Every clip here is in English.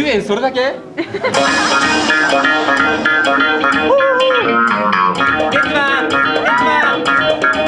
園それだけ？元気マン、元気マン。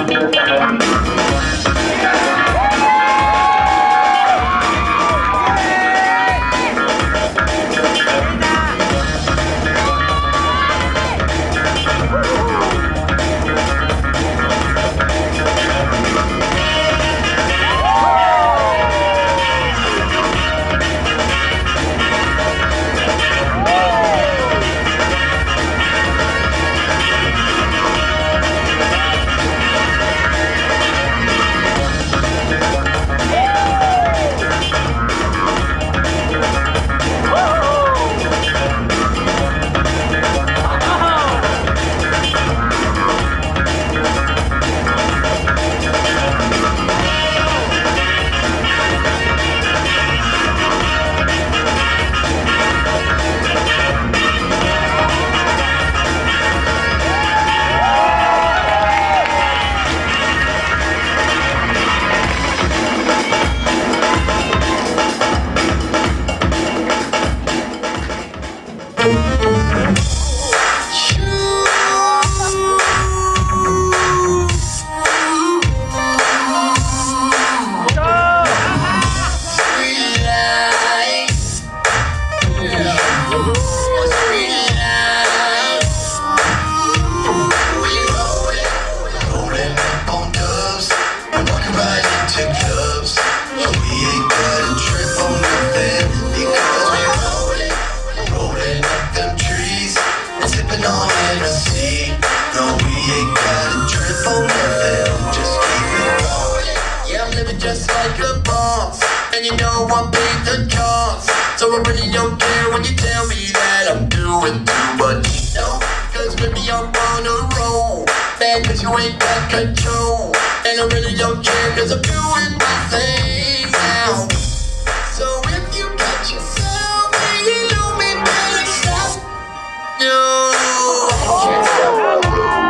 Just like a boss, and you know I paid the cost. So I really don't care when you tell me that I'm doing too much. No, cause baby I'm on a roll. Bad cause you ain't got control. And I really don't care cause I'm doing my thing now. So if you got yourself, then you know me better stop. No, I can't stop.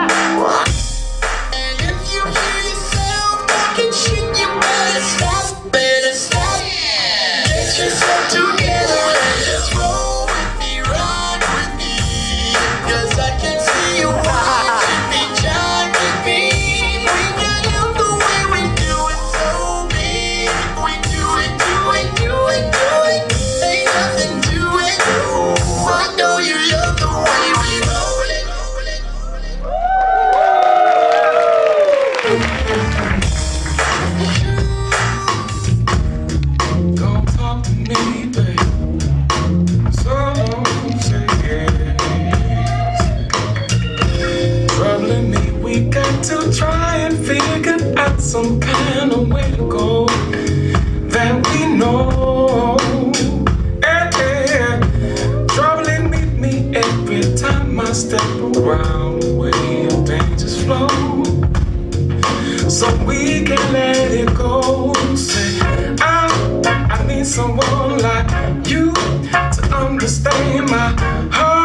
And if you hear yourself talking shit, you better stop, better stop. Get yourself together and just roll with me, ride with me. Cause I can see you watching me, jocking me. We can love the way we do it, so big. We do it, do it, do it, do it. Ain't nothing to it. I know you love the way we roll it. Don't talk to me, babe. So don't say yes. Troubling me, we got to try and figure out some kind of way to go that we know. Yeah. Troubling me every time I step around the way of dangerous flow. So we can let it go. Say, I need someone like you to understand my heart.